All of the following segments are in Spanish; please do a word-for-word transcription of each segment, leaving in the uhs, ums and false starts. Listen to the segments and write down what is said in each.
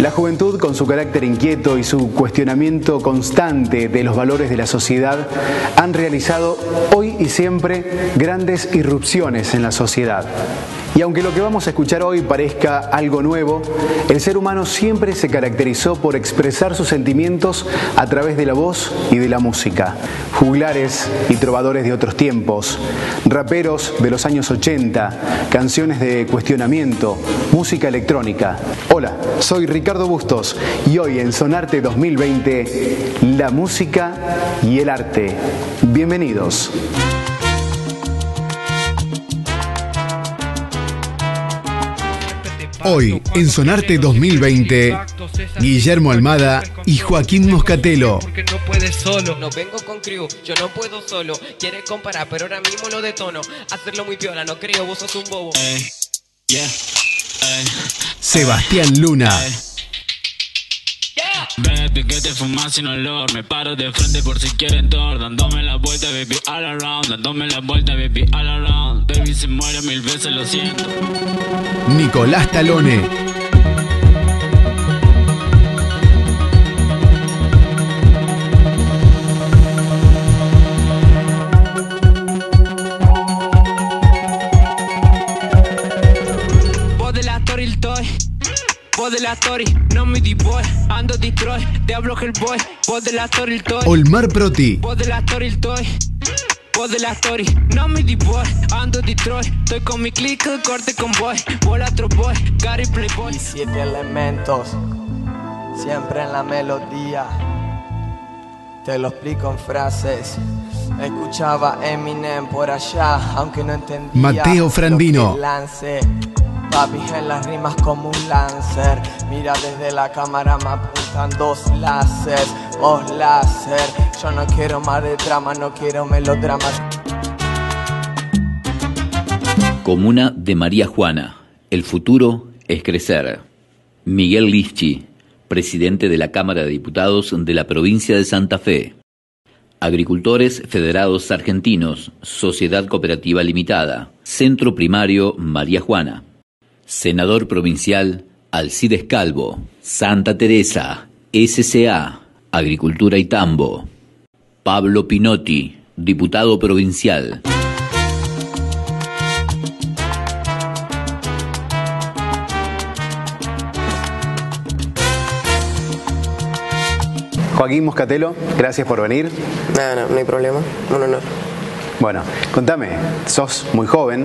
La juventud, con su carácter inquieto y su cuestionamiento constante de los valores de la sociedad, han realizado hoy y siempre grandes irrupciones en la sociedad. Y aunque lo que vamos a escuchar hoy parezca algo nuevo, el ser humano siempre se caracterizó por expresar sus sentimientos a través de la voz y de la música. Juglares y trovadores de otros tiempos, raperos de los años ochenta, canciones de cuestionamiento, música electrónica. Hola, soy Ricardo Bustos y hoy en Sonarte dos mil veinte, la música y el arte. Bienvenidos. Hoy, en Sonarte dos mil veinte, Guillermo Almada y Joaquín Moscatello. Porque no puedes solo. No vengo con crew, yo no puedo solo. Quieres comparar, pero ahora mismo lo detono. Hacerlo muy piola, no creo, vos sos un bobo. Ey, yeah, ey, Sebastián Luna. Ey. Baby, que te fumas sin olor. Me paro de frente por si quieren tour. Dándome la vuelta, baby, all around. Dándome la vuelta, baby, all around. Baby, se muere mil veces, lo siento. Nicolás Talone. Vos de la story, el toy. Vos de la story, no me di boy. Ando Detroit, te hablo Hellboy. Vos de la story, el toy. Olmar Proti. Vos de la story, el toy. Vos de la story, no me di boy. Ando Detroit, estoy con mi click, corte con boy. Bola otro boy, Gary Playboy. Y siete elementos, siempre en la melodía. Te lo explico en frases. Escuchaba Eminem por allá, aunque no entendía. Mateo Frandino. Papi en las rimas como un lancer. Mira desde la cámara me apuntan dos láser. Oh láser. Yo no quiero más de drama, no quiero melodramas. Comuna de María Juana. El futuro es crecer. Miguel Lischi, presidente de la Cámara de Diputados de la provincia de Santa Fe. Agricultores Federados Argentinos, Sociedad Cooperativa Limitada, Centro Primario María Juana. Senador Provincial Alcides Calvo, Santa Teresa, S C A, Agricultura y Tambo. Pablo Pinotti, Diputado Provincial. Joaquín Moscatello, gracias por venir. No, no, no hay problema, un honor. Bueno, contame, sos muy joven.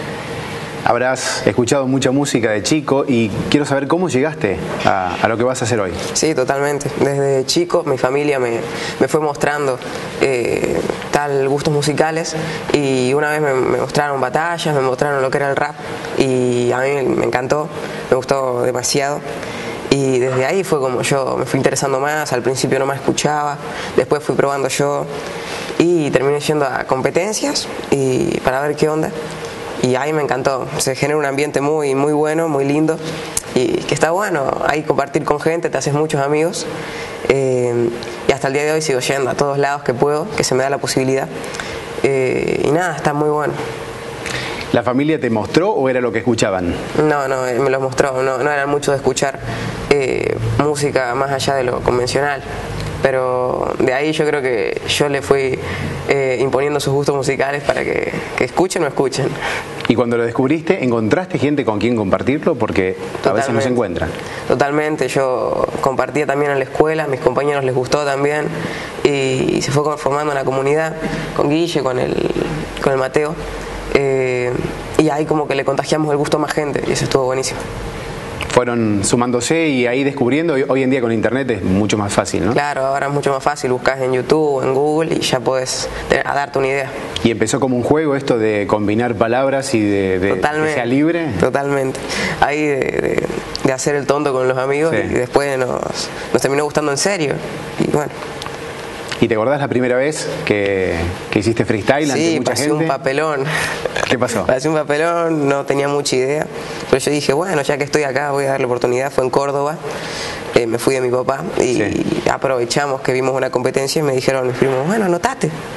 Habrás escuchado mucha música de chico y quiero saber cómo llegaste a, a lo que vas a hacer hoy. Sí, totalmente. Desde chico mi familia me, me fue mostrando eh, tal gustos musicales y una vez me, me mostraron batallas, me mostraron lo que era el rap y a mí me encantó, me gustó demasiado. Y desde ahí fue como yo me fui interesando más. Al principio no me escuchaba, después fui probando yo y terminé yendo a competencias y para ver qué onda. Y ahí me encantó, se genera un ambiente muy, muy bueno, muy lindo y que está bueno, ahí compartir con gente, te haces muchos amigos eh, y hasta el día de hoy sigo yendo a todos lados que puedo, que se me da la posibilidad eh, y nada, está muy bueno. ¿La familia te mostró o era lo que escuchaban? No, no, me los mostró, no, no eran mucho de escuchar eh, música más allá de lo convencional. Pero de ahí yo creo que yo le fui eh, imponiendo sus gustos musicales para que, que escuchen o escuchen. Y cuando lo descubriste, ¿encontraste gente con quien compartirlo? Porque Totalmente. a veces no se encuentra. Totalmente, yo compartía también en la escuela, a mis compañeros les gustó también y se fue formando una comunidad con Guille, con el, con el Mateo eh, y ahí como que le contagiamos el gusto a más gente y eso estuvo buenísimo. Fueron sumándose y ahí descubriendo, hoy en día con internet es mucho más fácil, ¿no? Claro, ahora es mucho más fácil, buscas en YouTube, en Google y ya puedes a darte una idea. ¿Y empezó como un juego esto de combinar palabras y de, de que sea libre? Totalmente, ahí de, de, de hacer el tonto con los amigos sí. Y después nos, nos terminó gustando en serio y bueno. ¿Y te acordás la primera vez que, que hiciste freestyle ante sí, mucha gente? Sí, pasé un papelón. ¿Qué pasó? Pasé un papelón, no tenía mucha idea, pero yo dije, bueno, ya que estoy acá voy a darle oportunidad. Fue en Córdoba, eh, me fui de mi papá y sí. aprovechamos que vimos una competencia y me dijeron mis primos, bueno, anotate.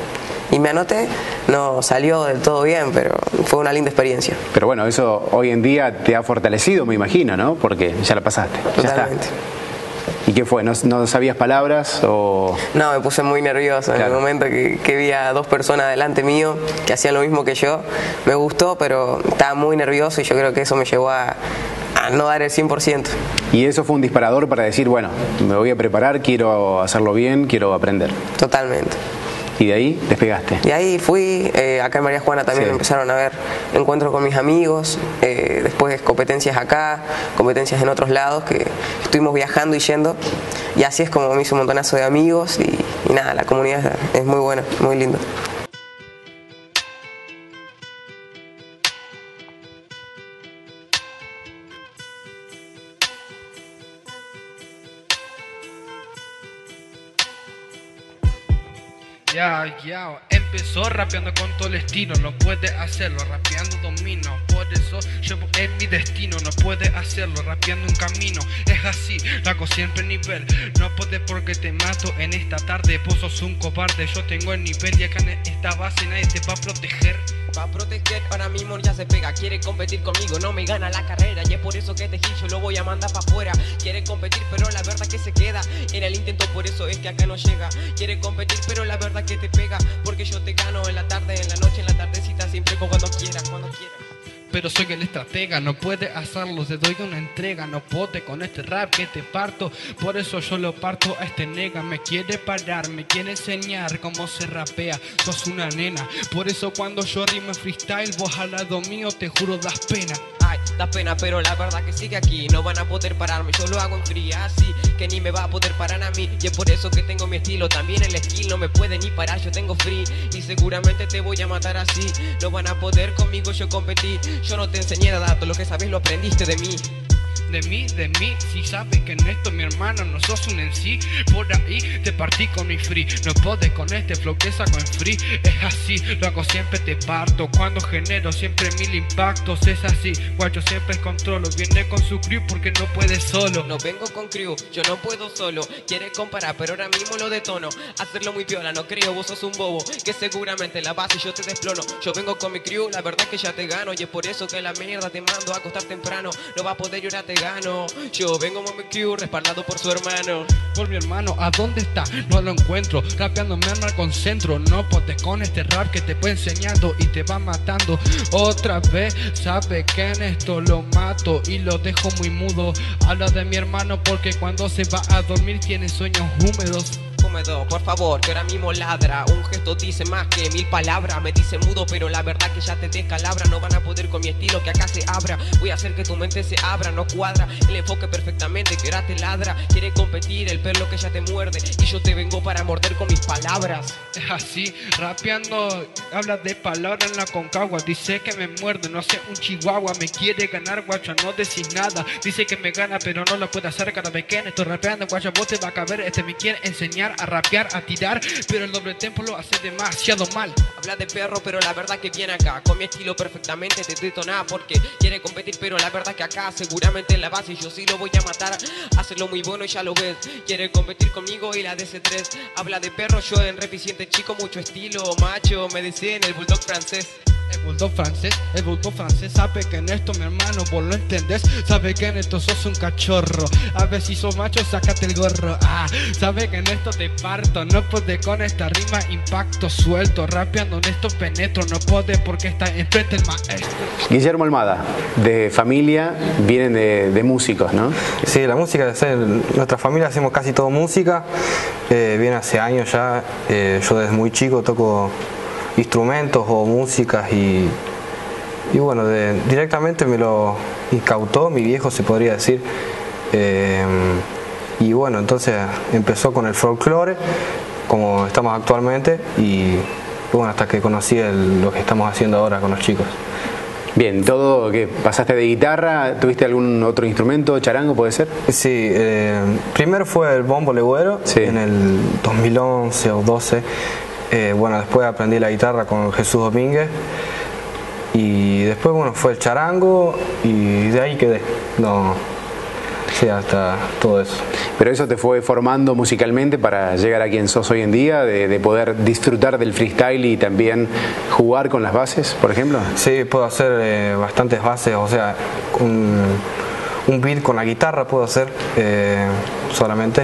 y me anoté. No salió del todo bien, pero fue una linda experiencia. Pero bueno, eso hoy en día te ha fortalecido, me imagino, ¿no? Porque ya la pasaste. Totalmente. Ya está. ¿Y qué fue? ¿No, no sabías palabras o...? No, me puse muy nervioso en Claro. el momento que, que vi a dos personas delante mío que hacían lo mismo que yo. Me gustó, pero estaba muy nervioso y yo creo que eso me llevó a, a no dar el cien por ciento. Y eso fue un disparador para decir, bueno, me voy a preparar, quiero hacerlo bien, quiero aprender. Totalmente. Y de ahí despegaste. Y ahí fui, eh, acá en María Juana también Sí. empezaron a ver encuentros con mis amigos, eh, después competencias acá, competencias en otros lados, que estuvimos viajando y yendo, y así es como me hice un montonazo de amigos, y, y nada, la comunidad es muy buena, muy linda. Ya, ya, empezó rapeando con todo el estilo, no puede hacerlo, rapeando domino, por eso llevo en mi destino, no puede hacerlo, rapeando un camino, es así, lo hago siempre en nivel, no puede porque te mato en esta tarde, vos sos un cobarde, yo tengo el nivel y acá en esta base nadie te va a proteger. Va a proteger, ahora mismo ya se pega. Quiere competir conmigo, no me gana la carrera. Y es por eso que este gil yo lo voy a mandar para afuera. Quiere competir, pero la verdad que se queda en el intento, por eso es que acá no llega. Quiere competir, pero la verdad que te pega, porque yo te gano en la tarde, en la noche, en la tardecita, siempre cuando quieras, cuando quieras. Pero soy el estratega, no puede hacerlo, te doy una entrega, no puede con este rap que te parto, por eso yo lo parto a este nega, me quiere parar, me quiere enseñar cómo se rapea, sos una nena, por eso cuando yo rimo en freestyle, vos al lado mío te juro das pena. Ay, da pena, pero la verdad que sigue aquí, no van a poder pararme, yo lo hago en fría, así que ni me va a poder parar a mí, y es por eso que tengo mi estilo, también el skill no me puede ni parar, yo tengo free, y seguramente te voy a matar así, no van a poder conmigo yo competí. Yo no te enseñé nada, todo lo que sabes lo aprendiste de mí. De mí, de mí, si sabes que en esto mi hermano no sos un en sí, por ahí te partí con mi free, no podés con este flow que saco en free, es así, lo hago siempre te parto, cuando genero siempre mil impactos, es así, guacho siempre controlo, viene con su crew porque no puede solo. No vengo con crew, yo no puedo solo, quiere comparar pero ahora mismo lo detono, hacerlo muy piola, no creo, vos sos un bobo, que seguramente la base yo te desplono, yo vengo con mi crew, la verdad que ya te gano, y es por eso que la mierda te mando a acostar temprano, no va a poder llorar te gano. Yo vengo con mi crew respaldado por su hermano. Por mi hermano, ¿a dónde está? No lo encuentro, rapeando me arma el concentro. No podés con este rap que te voy enseñando y te va matando. Otra vez, sabe que en esto lo mato y lo dejo muy mudo. Habla de mi hermano porque cuando se va a dormir tiene sueños húmedos. Húmedo, por favor, que ahora mismo ladra. Un gesto dice más que mil palabras. Me dice mudo, pero la verdad que ya te descalabra. No van a poder con mi estilo que acá se abra. Voy a hacer que tu mente se abra, no cuadra el enfoque perfectamente, que ahora te ladra. Quiere competir, el perro que ya te muerde, y yo te vengo para morder con mis palabras. Es así, rapeando, habla de palabras en la concagua. Dice que me muerde, no sé, un chihuahua. Me quiere ganar, guacho, no decís nada. Dice que me gana, pero no lo puede hacer cada vez que estoy rapeando, guacho, vos te va a caber. Este me quiere enseñar a rapear, a tirar, pero el doble tempo lo hace demasiado mal. Habla de perro, pero la verdad que viene acá con mi estilo perfectamente te detona, porque quiere competir, pero la verdad que acá seguramente en la base yo sí lo voy a matar. Hacerlo muy bueno y ya lo ves. Quiere competir conmigo y la D C tres. Habla de perro, yo en rap y siente chico, mucho estilo, macho, me decían el bulldog francés. El bulldog francés, el bulldog francés sabe que en esto mi hermano vos lo entendés, sabe que en esto sos un cachorro, a ver si sos macho sácate el gorro, ah, sabe que en esto te parto, no podés con esta rima impacto suelto, rapeando en esto penetro, no podés porque está enfrente el maestro. Guillermo Almada, de familia, vienen de, de músicos, ¿no? Sí, la música, nuestra familia hacemos casi todo música, eh, viene hace años ya, eh, yo desde muy chico toco instrumentos o músicas y, y bueno, de, directamente me lo incautó mi viejo, se podría decir, eh, y bueno, entonces empezó con el folclore como estamos actualmente y bueno, hasta que conocí el, lo que estamos haciendo ahora con los chicos. Bien, todo que pasaste de guitarra, ¿tuviste algún otro instrumento, charango puede ser? Sí, eh, primero fue el bombo legüero, sí, en el dos mil once o doce. Eh, bueno, después aprendí la guitarra con Jesús Domínguez y después bueno fue el charango y de ahí quedé. No, sí, hasta todo eso. Pero eso te fue formando musicalmente para llegar a quien sos hoy en día, de, de poder disfrutar del freestyle y también jugar con las bases, por ejemplo. Sí, puedo hacer eh, bastantes bases, o sea, un, un beat con la guitarra puedo hacer eh, solamente,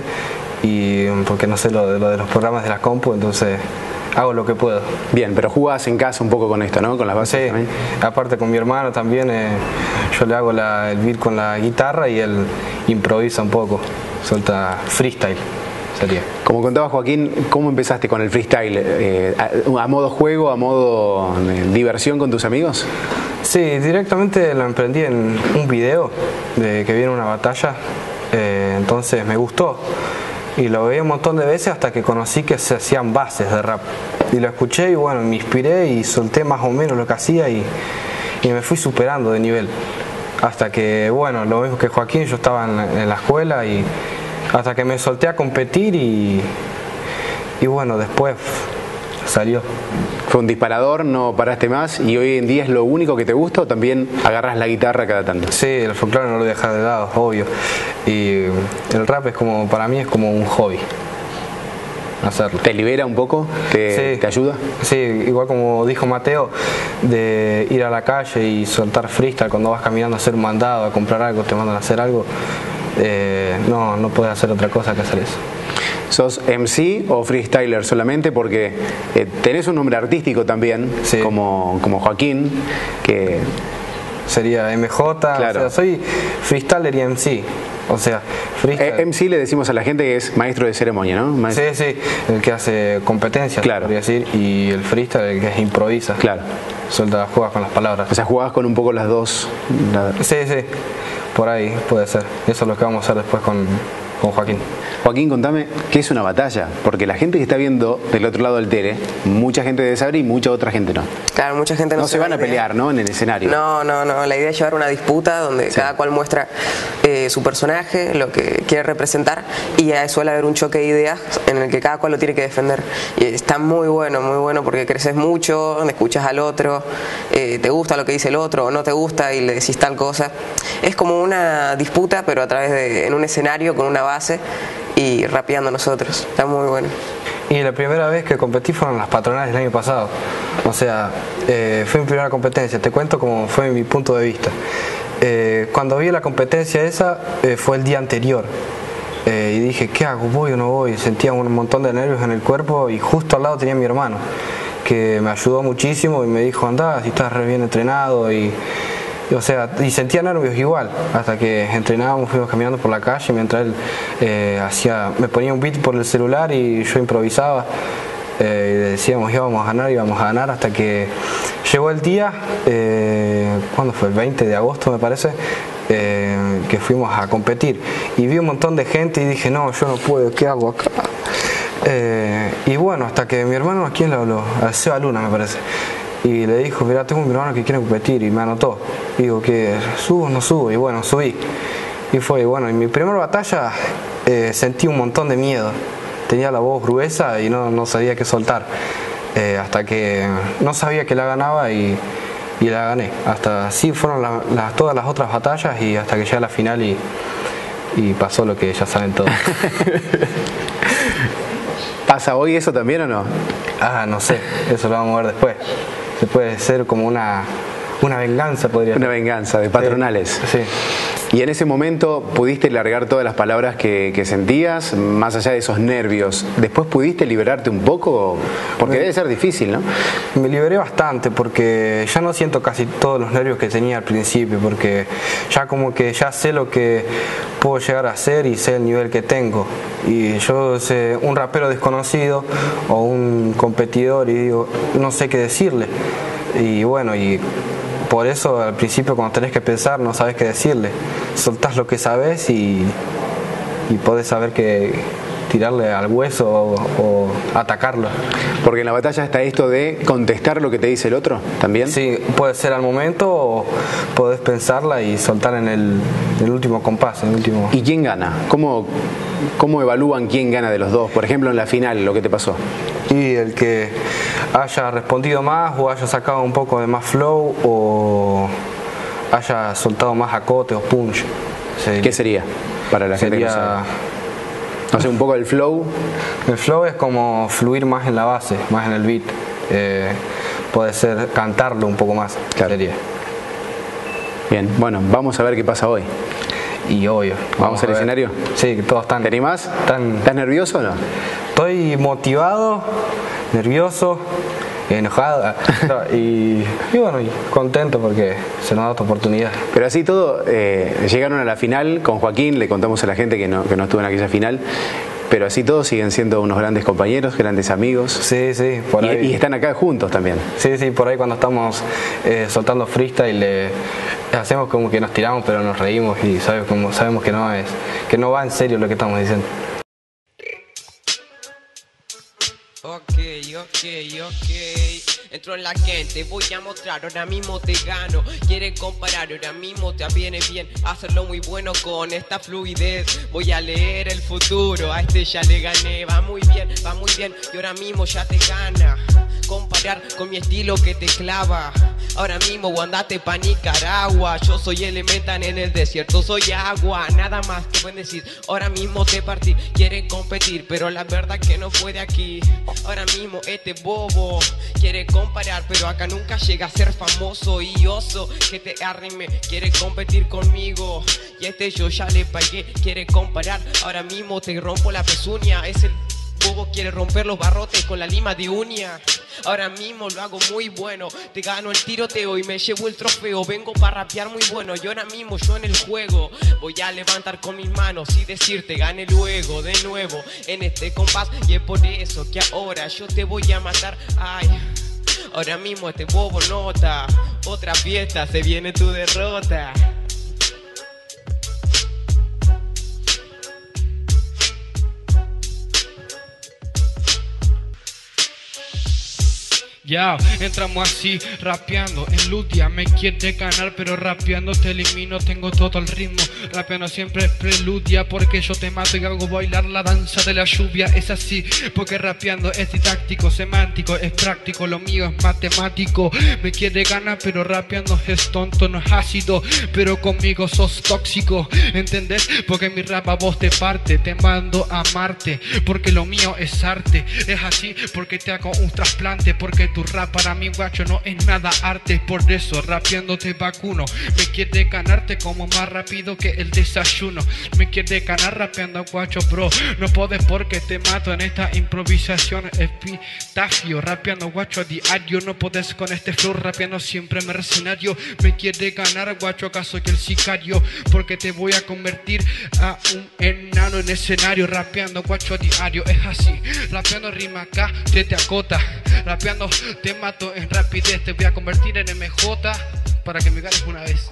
y porque no sé lo de, lo de los programas de la compu, entonces hago lo que puedo. Bien, pero jugás en casa un poco con esto, ¿no? Con las bases. Sí, también. Aparte con mi hermano también, eh, yo le hago la, el beat con la guitarra y él improvisa un poco, suelta freestyle, sería. Como contaba Joaquín, ¿cómo empezaste con el freestyle? Eh, a, ¿A modo juego, a modo eh, diversión con tus amigos? Sí, directamente lo emprendí en un video de que viene una batalla, eh, entonces me gustó. Y lo veía un montón de veces hasta que conocí que se hacían bases de rap. Y lo escuché y bueno, me inspiré y solté más o menos lo que hacía y, y me fui superando de nivel. Hasta que, bueno, lo mismo que Joaquín, yo estaba en la, en la escuela y hasta que me solté a competir y, y bueno, después salió. Fue un disparador, no paraste más y hoy en día es lo único que te gusta o también agarras la guitarra cada tanto. Sí, el folclore no lo deja de lado, obvio. Y el rap es como, para mí es como un hobby. Hacerlo. ¿Te libera un poco? ¿Te, sí, ¿te ayuda? Sí, igual como dijo Mateo, de ir a la calle y soltar freestyle cuando vas caminando a hacer un mandado, a comprar algo, te mandan a hacer algo. Eh, no, no puedes hacer otra cosa que hacer eso. ¿Sos M C o freestyler solamente? Porque eh, tenés un nombre artístico también, sí, como, como Joaquín, que sería M J, claro. O sea, soy freestyler y M C. O sea, freestyle. Eh, M C le decimos a la gente que es maestro de ceremonia, ¿no? Maestro. Sí, sí, el que hace competencias, claro, podría decir, y el freestyle, el que es improvisa. Claro. Suelta, juegas con las palabras. O sea, jugás con un poco las dos. La... Sí, sí, por ahí puede ser. Eso es lo que vamos a hacer después con, con Joaquín. Joaquín, contame, ¿qué es una batalla? Porque la gente que está viendo del otro lado del tele, mucha gente debe saber y mucha otra gente no. Claro, mucha gente no, no se van a pelear, ¿no? En el escenario. No, no, no. La idea es llevar una disputa donde sí, cada cual muestra eh, su personaje, lo que quiere representar, y ya suele haber un choque de ideas en el que cada cual lo tiene que defender. Y está muy bueno, muy bueno porque creces mucho, escuchas al otro, eh, te gusta lo que dice el otro o no te gusta y le decís tal cosa. Es como una disputa, pero a través de, en un escenario con una base y rapeando nosotros. Está muy bueno. Y la primera vez que competí fueron las patronales del año pasado. O sea, eh, fue mi primera competencia. Te cuento cómo fue mi punto de vista. Eh, cuando vi la competencia esa, eh, fue el día anterior. Eh, y dije, ¿qué hago? ¿Voy o no voy? Sentía un montón de nervios en el cuerpo y justo al lado tenía a mi hermano, que me ayudó muchísimo y me dijo, andá, si estás re bien entrenado. Y, y, o sea, y sentía nervios igual, hasta que entrenábamos, fuimos caminando por la calle mientras él eh, hacía, me ponía un beat por el celular y yo improvisaba. Eh, y decíamos íbamos a ganar, íbamos a ganar hasta que llegó el día, eh, ¿cuándo fue? El veinte de agosto me parece, eh, que fuimos a competir y vi un montón de gente y dije, no, yo no puedo, ¿qué hago acá? Eh, y bueno, hasta que mi hermano, ¿a quién le habló? A Seba Luna me parece, y le dijo, mira, tengo un hermano que quiere competir, y me anotó. Y digo, ¿qué? ¿Subo o no subo? Y bueno, subí. Y fue, bueno, en mi primera batalla eh, sentí un montón de miedo. Tenía la voz gruesa y no, no sabía qué soltar. Eh, hasta que no sabía que la ganaba y, y la gané. Hasta así fueron la, la, todas las otras batallas y hasta que llegué a la final y, y pasó lo que ya saben todos. ¿Pasa hoy eso también o no? Ah, no sé, eso lo vamos a ver después. Se puede ser como una, una venganza, podría ser. Una venganza de patronales. Sí. sí. Y en ese momento pudiste largar todas las palabras que, que sentías, más allá de esos nervios. ¿Después pudiste liberarte un poco? Porque me, debe ser difícil, ¿no? Me liberé bastante porque ya no siento casi todos los nervios que tenía al principio, porque ya como que ya sé lo que puedo llegar a hacer y sé el nivel que tengo. Y yo sé un rapero desconocido o un competidor y digo, no sé qué decirle. Y bueno, y por eso al principio cuando tenés que pensar no sabes qué decirle, soltás lo que sabes y, y podés saber que tirarle al hueso o, o atacarlo. Porque en la batalla está esto de contestar lo que te dice el otro, ¿también? Sí, puede ser al momento o podés pensarla y soltar en el, en el último compás, en el último... ¿Y quién gana? ¿Cómo, cómo evalúan quién gana de los dos? Por ejemplo, en la final, lo que te pasó. Y el que haya respondido más o haya sacado un poco de más flow o haya soltado más acote o punch. Se ¿Qué sería para la gente que no Sería, sabe? No sé, un poco el flow. el flow es como fluir más en la base, más en el beat. Eh, puede ser cantarlo un poco más. Claro. Sería. Bien, bueno, vamos a ver qué pasa hoy. Y obvio. ¿Vamos al a ver. escenario? Sí, que todos están. ¿Te animás? Están, ¿Estás nervioso o no? Estoy motivado, nervioso, enojado y, y bueno, y contento porque se nos da esta oportunidad. Pero así todo, eh, llegaron a la final con Joaquín, le contamos a la gente que no, que no estuvo en aquella final, pero así todos siguen siendo unos grandes compañeros, grandes amigos. Sí, sí, por y, ahí. y están acá juntos también. Sí, sí, por ahí cuando estamos eh, soltando freestyle le hacemos como que nos tiramos pero nos reímos y sabes, como, sabemos que no es, que no va en serio lo que estamos diciendo. Ok, ok, ok. Entro en la gente, voy a mostrar, ahora mismo te gano. Quieren comparar, ahora mismo te viene bien hacerlo muy bueno con esta fluidez. Voy a leer el futuro, a este ya le gané. Va muy bien, va muy bien, y ahora mismo ya te gana. Comparar con mi estilo que te clava. Ahora mismo andate pa' Nicaragua. Yo soy elemental en el desierto, soy agua. Nada más que pueden decir, ahora mismo te partí. Quieren competir, pero la verdad que no fue de aquí. Ahora mismo este bobo quiere comparar, pero acá nunca llega a ser famoso y oso que te arrime. Quiere competir conmigo y este yo ya le pagué. Quiere comparar, ahora mismo te rompo la pezuña. Es el bobo, quiere romper los barrotes con la lima de uña. Ahora mismo lo hago muy bueno. Te gano el tiroteo y me llevo el trofeo. Vengo para rapear muy bueno. Y ahora mismo yo en el juego voy a levantar con mis manos y decirte gane luego de nuevo en este compás. Y es por eso que ahora yo te voy a matar. Ay, ahora mismo este bobo nota. Otra fiesta, se viene tu derrota. Ya, entramos así, rapeando en Ludia. Me quiere ganar, pero rapeando te elimino. Tengo todo el ritmo, rapeando siempre preludia. Porque yo te mato y hago bailar la danza de la lluvia. Es así, porque rapeando es didáctico, semántico, es práctico. Lo mío es matemático. Me quiere ganar, pero rapeando es tonto, no es ácido. Pero conmigo sos tóxico, ¿entendés? Porque mi rap a vos te parte. Te mando a Marte, porque lo mío es arte. Es así, porque te hago un trasplante. Porque tu rap para mí, guacho, no es nada arte. Por eso rapeando te vacuno. Me quiere ganarte como más rápido que el desayuno. Me quiere ganar rapeando, guacho, bro. No podés porque te mato en esta improvisación. Epitafio, rapeando, guacho, a diario. No podés con este flow, rapeando siempre mercenario. Me quiere ganar, guacho, acaso que el sicario. Porque te voy a convertir a un enano en escenario. Rapeando, guacho, a diario. Es así, rapeando rima acá, te te acota. Rapeando te mato en rapidez, te voy a convertir en M J para que me ganes una vez.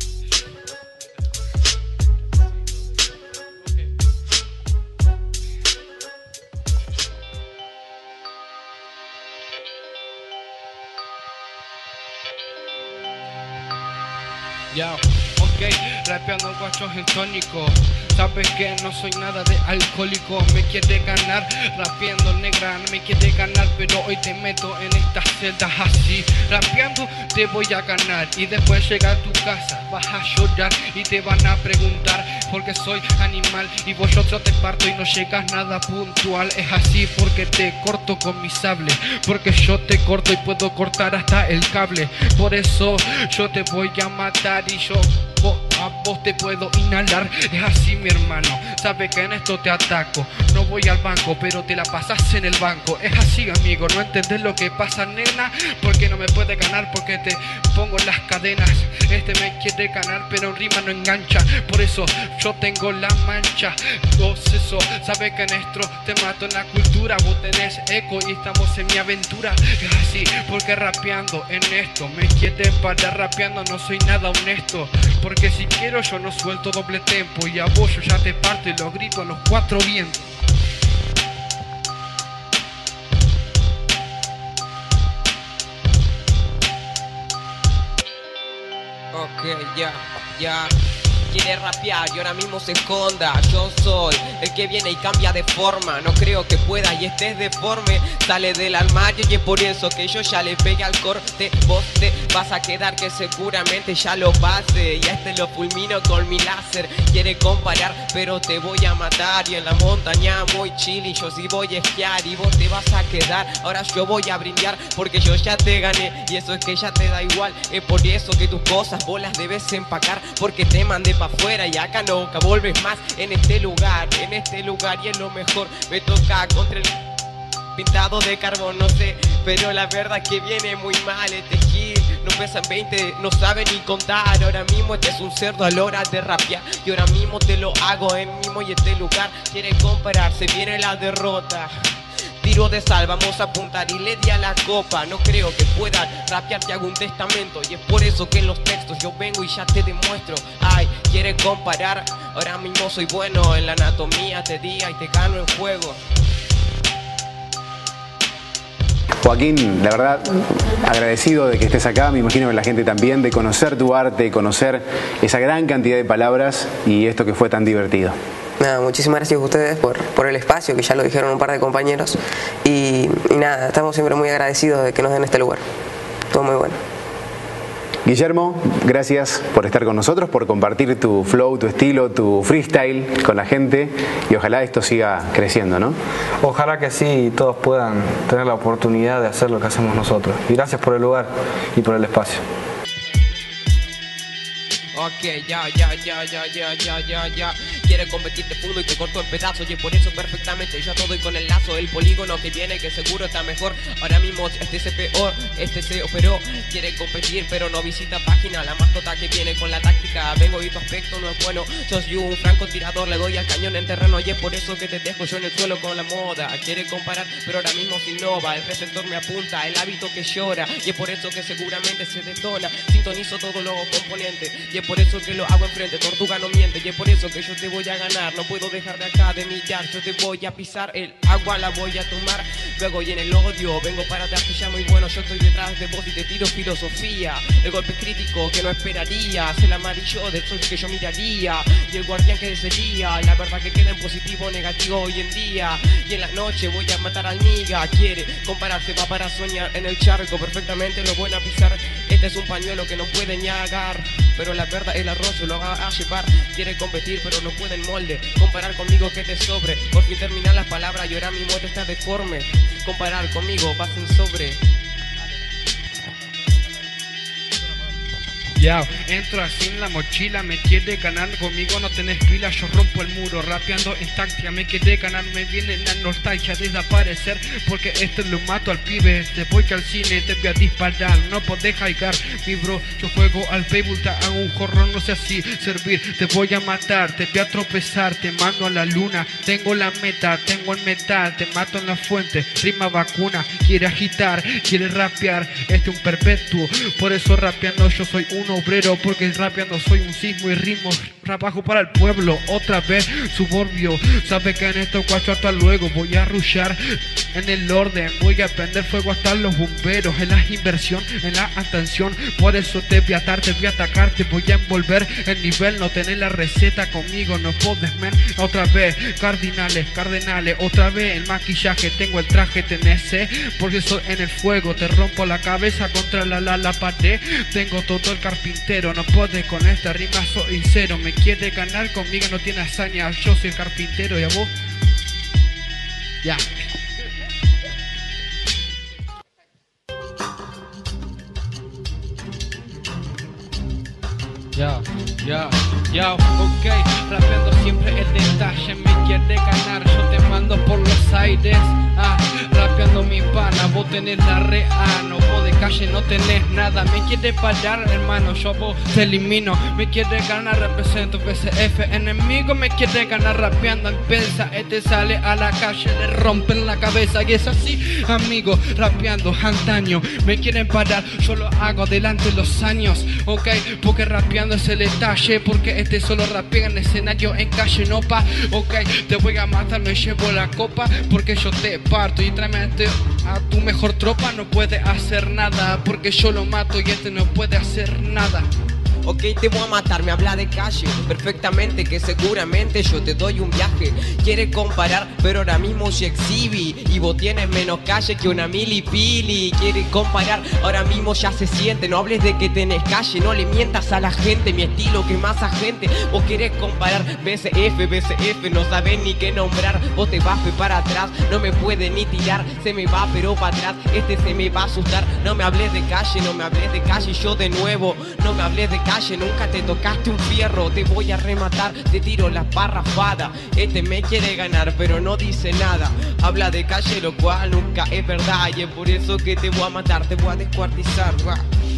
Ya, ok, rapeando guachos en tónico. Sabes que no soy nada de alcohólico. Me quiere ganar, rapeando negra. Me quiere ganar, pero hoy te meto en estas celdas así. Rapeando te voy a ganar. Y después llega a tu casa, vas a llorar y te van a preguntar porque soy animal y vosotros te parto y no llegas nada puntual. Es así porque te corto con mi sable. Porque yo te corto y puedo cortar hasta el cable. Por eso yo te voy a matar y yo a vos te puedo inhalar. Es así, mi hermano, sabes que en esto te ataco. No voy al banco, pero te la pasas en el banco. Es así, amigo, no entendés lo que pasa, nena. Porque no me puedes ganar, porque te pongo las cadenas. Este me quiere ganar, pero en rima no engancha. Por eso yo tengo la mancha. Vos eso, sabes que en esto te mato en la cultura. Vos tenés eco y estamos en mi aventura. Es así, porque rapeando en esto me quiere parar rapeando, no soy nada honesto. Porque si quiero yo no suelto doble tempo. Y a vos yo ya te parto y lo grito a los cuatro vientos. Ok, ya, ya. quiere rapear y ahora mismo se esconda. Yo soy el que viene y cambia de forma. No creo que pueda y estés deforme. Sale del armario y es por eso que yo ya le pegué al corte. Vos te vas a quedar que seguramente ya lo pase. Y a este lo fulmino con mi láser. Quiere comparar pero te voy a matar. Y en la montaña muy chill y yo sí voy a esquiar. Y vos te vas a quedar, ahora yo voy a brindar porque yo ya te gané y eso es que ya te da igual. Es por eso que tus cosas vos las debes empacar, porque te mandé pa' afuera y acá nunca vuelves más. En este lugar, en este lugar y es lo mejor. Me toca contra el pintado de carbón, no sé, pero la verdad que viene muy mal este gil. No pesan veinte, no sabe ni contar. Ahora mismo este es un cerdo a la hora de rapear y ahora mismo te lo hago en mismo y este lugar. Quiere comparar, se viene la derrota. Tiro de sal, vamos a apuntar y le di a la copa. No creo que puedan rapear, te hago un testamento. Y es por eso que en los textos yo vengo y ya te demuestro. Ay, quiere comparar, ahora mismo soy bueno en la anatomía. Te diga y te gano en juego. Joaquín, la verdad, agradecido de que estés acá, me imagino que la gente también, de conocer tu arte, conocer esa gran cantidad de palabras y esto que fue tan divertido. Nada, muchísimas gracias a ustedes por, por el espacio, que ya lo dijeron un par de compañeros. Y, y nada, estamos siempre muy agradecidos de que nos den este lugar. Todo muy bueno. Guillermo, gracias por estar con nosotros, por compartir tu flow, tu estilo, tu freestyle con la gente y ojalá esto siga creciendo, ¿no? Ojalá que sí y todos puedan tener la oportunidad de hacer lo que hacemos nosotros. Y gracias por el lugar y por el espacio. Ok, ya, ya, ya, ya, ya, ya, ya, ya. Quiere competir, te fundo y te corto en pedazos. Y por eso perfectamente yo todo y con el lazo. El polígono que viene que seguro está mejor. Ahora mismo este se peor, este se operó. Quiere competir pero no visita página. La mascota que viene con la táctica. Vengo y tu aspecto no es bueno. Sos yo un francotirador, le doy al cañón en terreno. Y es por eso que te dejo yo en el suelo con la moda. Quiere comparar pero ahora mismo se innova. El receptor me apunta, el hábito que llora. Y es por eso que seguramente se detona. Sintonizo todos los componentes. Y es por eso que lo hago enfrente, tortuga no miente. Y es por eso que yo te voy a ganar. No puedo dejar de acá de millar. Yo te voy a pisar, el agua la voy a tomar. Luego y en el odio vengo para darte ya muy bueno. Yo estoy detrás de vos y te tiro filosofía. El golpe crítico que no esperarías. El amarillo del sol que yo miraría. Y el guardián que sería. La verdad que queda en positivo o negativo hoy en día. Y en la noche voy a matar al niga. Quiere compararse, va para soñar en el charco. Perfectamente lo voy a pisar. Este es un pañuelo que no puede ñagar. Pero la verdad el arroz se lo va a llevar. Quiere competir pero no puede en molde. Comparar conmigo que te sobre. Por fin terminar las palabras y ahora mi muerte está deforme. Comparar conmigo vas en sobre. Ya, entro así en la mochila, me quiere ganar, conmigo no tenés pila, yo rompo el muro, rapeando en táctica, me quiere ganar, me viene la nostalgia, desaparecer, porque esto lo mato al pibe, te voy que al cine, te voy a disparar, no podés jaigar, mi bro, yo juego al béisbol, te hago un jorro, no sé así servir, te voy a matar, te voy a tropezar, te mando a la luna, tengo la meta, tengo el metal, te mato en la fuente, rima vacuna, quiere agitar, quiere rapear, este es un perpetuo, por eso rapeando yo soy un obrero, porque rapeando soy un sismo y ritmo, trabajo para el pueblo, otra vez suburbio, sabe que en estos cuatro hasta luego voy a rushar en el orden, voy a prender fuego hasta los bomberos, en la inversión, en la atención, por eso te voy a atar, te voy a atacar, te voy a envolver el nivel, no tenés la receta conmigo, no podés, men, otra vez, cardinales, cardenales, otra vez el maquillaje, tengo el traje, tenés, eh, porque soy en el fuego, te rompo la cabeza contra la, la, la pared, tengo todo el carpintero, no podés con esta rima, soy sincero, me quiere ganar conmigo, no tiene hazaña, yo soy el carpintero y a vos, ya. Ya, ya, ya, ok, rapeando siempre el detalle, me quiere ganar, yo te mando por los aires, ah, rapeando mi pana, vos tenés la real, no vos de calle no tenés nada, me quiere parar hermano, yo vos te elimino, me quiere ganar, represento P C F, enemigo me quiere ganar rapeando en pensa, este sale a la calle, le rompen la cabeza y es así, amigo, rapeando antaño, me quieren parar, yo lo hago adelante los años, ok, porque rapeando es el detalle, porque este solo rapea en escenario, en calle no pa, ok, te voy a matar, me llevo la copa, porque yo te parto y tráeme a, este, a tu mejor tropa, no puede hacer nada, porque yo lo mato y este no puede hacer nada. Ok, te voy a matar, me habla de calle. Perfectamente, que seguramente yo te doy un viaje. Quiere comparar, pero ahora mismo se exhibi. Y vos tienes menos calle que una milipili. Quiere comparar, ahora mismo ya se siente. No hables de que tenés calle, no le mientas a la gente. Mi estilo que más agente. Vos querés comparar B C F, B C F, no sabés ni qué nombrar. Vos te vas para atrás, no me puede ni tirar. Se me va pero para atrás, este se me va a asustar. No me hables de calle, no me hables de calle. Yo de nuevo, no me hables de calle. Nunca te tocaste un fierro, te voy a rematar. Te tiro la parrafada. Este me quiere ganar pero no dice nada. Habla de calle lo cual nunca es verdad. Y es por eso que te voy a matar, te voy a descuartizar, va.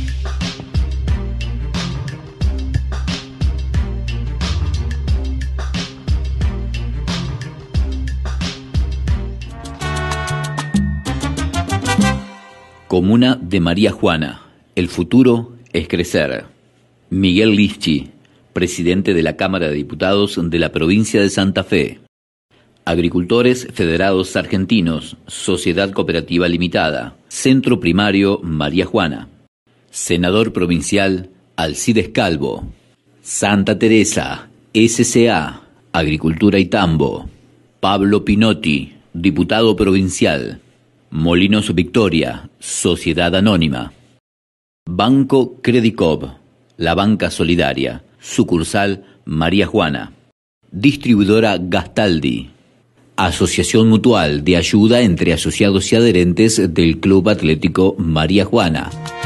Comuna de María Juana. El futuro es crecer. Miguel Lifchi, presidente de la Cámara de Diputados de la provincia de Santa Fe. Agricultores Federados Argentinos, Sociedad Cooperativa Limitada, Centro Primario María Juana. Senador Provincial Alcides Calvo. Santa Teresa, S C A, Agricultura y Tambo. Pablo Pinotti, Diputado Provincial. Molinos Victoria, Sociedad Anónima. Banco Credicop, la banca solidaria, sucursal María Juana. Distribuidora Gastaldi. Asociación Mutual de Ayuda entre Asociados y Adherentes del Club Atlético María Juana.